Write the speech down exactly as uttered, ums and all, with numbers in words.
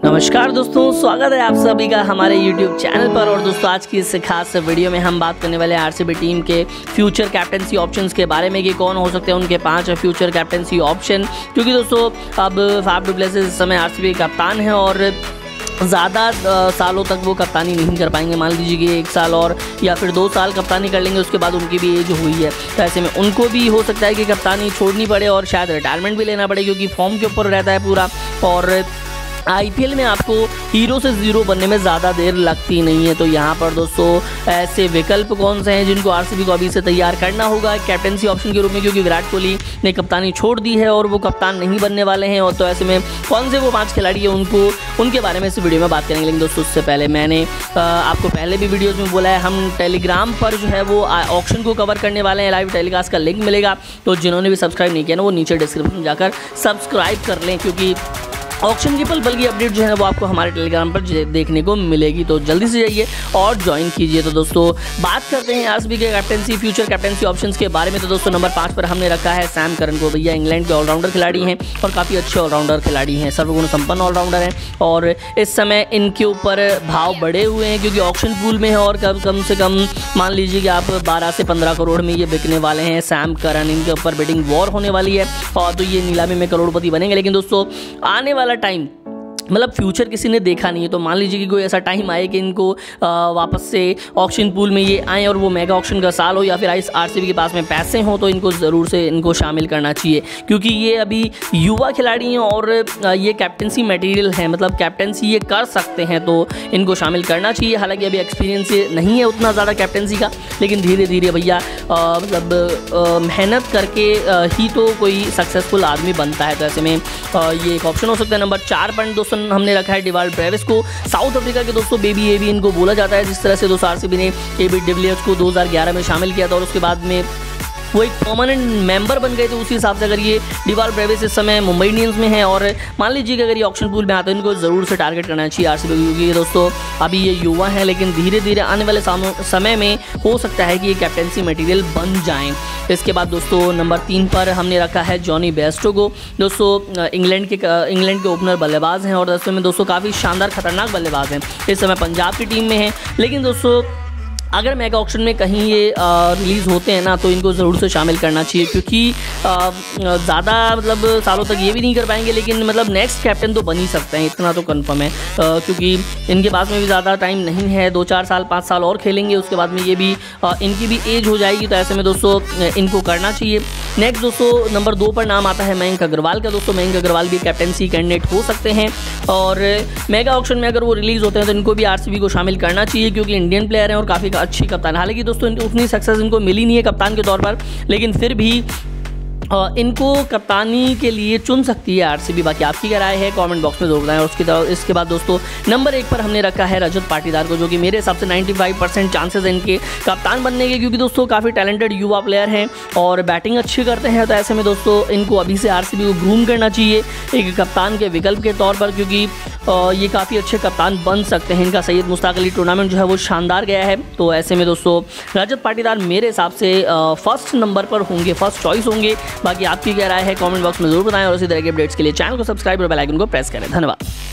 नमस्कार दोस्तों, स्वागत है आप सभी का हमारे यूट्यूब चैनल पर। और दोस्तों आज की इस खास वीडियो में हम बात करने वाले हैं आरसीबी टीम के फ्यूचर कैप्टनसी ऑप्शंस के बारे में कि कौन हो सकते हैं उनके पांच फ्यूचर कैप्टनसी ऑप्शन। क्योंकि दोस्तों अब फैफ डू प्लेसिस इस समय आरसीबी कप्तान है और ज़्यादा सालों तक वो कप्तानी नहीं कर पाएंगे। मान लीजिए कि एक साल और या फिर दो साल कप्तानी कर लेंगे, उसके बाद उनकी भी एज हुई है, तो ऐसे में उनको भी हो सकता है कि कप्तानी छोड़नी पड़े और शायद रिटायरमेंट भी लेना पड़े, क्योंकि फॉर्म के ऊपर रहता है पूरा। और आईपीएल में आपको हीरो से ज़ीरो बनने में ज़्यादा देर लगती नहीं है। तो यहाँ पर दोस्तों ऐसे विकल्प कौन से हैं जिनको आरसीबी को अभी से तैयार करना होगा कैप्टनसी ऑप्शन के रूप में, क्योंकि विराट कोहली ने कप्तानी छोड़ दी है और वो कप्तान नहीं बनने वाले हैं। और तो ऐसे में कौन से वो पांच खिलाड़ी हैं उनको उनके बारे में इस वीडियो में बात करेंगे। लेकिन दोस्तों उससे पहले मैंने आपको पहले भी वीडियोज़ में बोला है, हम टेलीग्राम पर जो है वो ऑप्शन को कवर करने वाले हैं। लाइव टेलीकास्ट का लिंक मिलेगा, तो जिन्होंने भी सब्सक्राइब नहीं किया ना वो नीचे डिस्क्रिप्शन में जाकर सब्सक्राइब कर लें, क्योंकि ऑप्शन की पल पल की अपडेट जो है वो आपको हमारे टेलीग्राम पर देखने को मिलेगी। तो जल्दी से जाइए और ज्वाइन कीजिए। तो दोस्तों बात करते हैं आरसीबी के कैप्टनसी फ्यूचर कैप्टनसी ऑप्शंस के बारे में। तो दोस्तों नंबर पाँच पर हमने रखा है सैम करन को। भैया इंग्लैंड के ऑलराउंडर खिलाड़ी हैं और काफ़ी अच्छे ऑलराउंडर खिलाड़ी हैं, सर्वगुण संपन्न ऑलराउंडर हैं। और इस समय इनके ऊपर भाव बढ़े हुए हैं, क्योंकि ऑप्शन पूल में है और कम कम से कम मान लीजिए कि आप बारह से पंद्रह करोड़ में ये बिकने वाले हैं सैम करन। इनके ऊपर बिडिंग वॉर होने वाली है और तो ये नीलामी में करोड़पति बनेंगे। लेकिन दोस्तों आने वाला टाइम मतलब फ्यूचर किसी ने देखा नहीं है, तो मान लीजिए कि कोई ऐसा टाइम आए कि इनको वापस से ऑक्शन पूल में ये आएँ और वो मेगा ऑक्शन का साल हो या फिर इस आरसीबी के पास में पैसे हों, तो इनको ज़रूर से इनको शामिल करना चाहिए, क्योंकि ये अभी युवा खिलाड़ी हैं और ये कैप्टनसी मटेरियल है, मतलब कैप्टनसी ये कर सकते हैं, तो इनको शामिल करना चाहिए। हालांकि अभी एक्सपीरियंस नहीं है उतना ज़्यादा कैप्टनसी का, लेकिन धीरे धीरे भैया मतलब मेहनत करके ही तो कोई सक्सेसफुल आदमी बनता है। तो ऐसे में आ, ये एक ऑप्शन हो सकता है। नंबर चार पॉइंट दोस्तों हमने रखा है डिवाल्ड ब्रेविस को। साउथ अफ्रीका के दोस्तों बेबी ए बी इनको बोला जाता है। जिस तरह से दोस्तों आरसीबी ने ए बी डिविलियर्स को दो हज़ार ग्यारह में शामिल किया था और उसके बाद में वो एक परमानेंट मेंबर बन गए, तो उसी हिसाब से अगर ये डिवाल्ड ब्रेविस इस समय मुंबई इंडियंस में है और मान लीजिए कि अगर ये ऑक्शन पूल में आते हैं, इनको ज़रूर से टारगेट करना चाहिए आरसीबी, क्योंकि दोस्तों अभी ये युवा है, लेकिन धीरे धीरे आने वाले समय में हो सकता है कि ये कैप्टनसी मटेरियल बन जाएं। इसके बाद दोस्तों नंबर तीन पर हमने रखा है जॉनी बेस्टो को। दोस्तों इंग्लैंड के इंग्लैंड के ओपनर बल्लेबाज हैं और दोस्तों में दोस्तों काफ़ी शानदार खतरनाक बल्लेबाज हैं। इस समय पंजाब की टीम में है, लेकिन दोस्तों अगर मेगा ऑक्शन में कहीं ये रिलीज़ होते हैं ना, तो इनको ज़रूर से शामिल करना चाहिए, क्योंकि ज़्यादा मतलब सालों तक ये भी नहीं कर पाएंगे, लेकिन मतलब नेक्स्ट कैप्टन तो बन ही सकते हैं, इतना तो कंफर्म है। आ, क्योंकि इनके पास में भी ज़्यादा टाइम नहीं है, दो चार साल पाँच साल और खेलेंगे, उसके बाद में ये भी आ, इनकी भी एज हो जाएगी। तो ऐसे में दोस्तों इनको करना चाहिए। नेक्स्ट दोस्तों नंबर दो पर नाम आता है मयंक अग्रवाल का। दोस्तों मयंक अग्रवाल भी कैप्टनसी कैंडिडेट हो सकते हैं और मेगा ऑक्शन में अगर वो रिलीज़ होते हैं तो इनको भी आरसीबी को शामिल करना चाहिए, क्योंकि इंडियन प्लेयर हैं और काफ़ी अच्छी कप्तान। हालांकि दोस्तों उतनी सक्सेस इनको मिली नहीं है कप्तान के तौर पर, लेकिन फिर भी इनको कप्तानी के लिए चुन सकती है आरसीबी। बाकी आपकी क्या राय है कमेंट बॉक्स में जरूर बताएं। और उसके इसके बाद दोस्तों नंबर एक पर हमने रखा है रजत पाटीदार को, जो कि मेरे हिसाब से पचानवे परसेंट चांसेस हैं इनके कप्तान बनने के, क्योंकि दोस्तों काफ़ी टैलेंटेड युवा प्लेयर हैं और बैटिंग अच्छी करते हैं। तो ऐसे में दोस्तों इनको अभी से आरसीबी को ग्रूम करना चाहिए एक कप्तान के विकल्प के तौर पर, क्योंकि ये काफ़ी अच्छे कप्तान बन सकते हैं। इनका सैयद मुश्ताक अली टूर्नामेंट जो है वो शानदार गया है। तो ऐसे में दोस्तों रजत पाटीदार मेरे हिसाब से फर्स्ट नंबर पर होंगे, फर्स्ट चॉइस होंगे। बाकी आपकी क्या राय है कमेंट बॉक्स में जरूर बताएं और इसी तरह के अपडेट्स के लिए चैनल को सब्सक्राइब और बेल आइकन को प्रेस करें। धन्यवाद।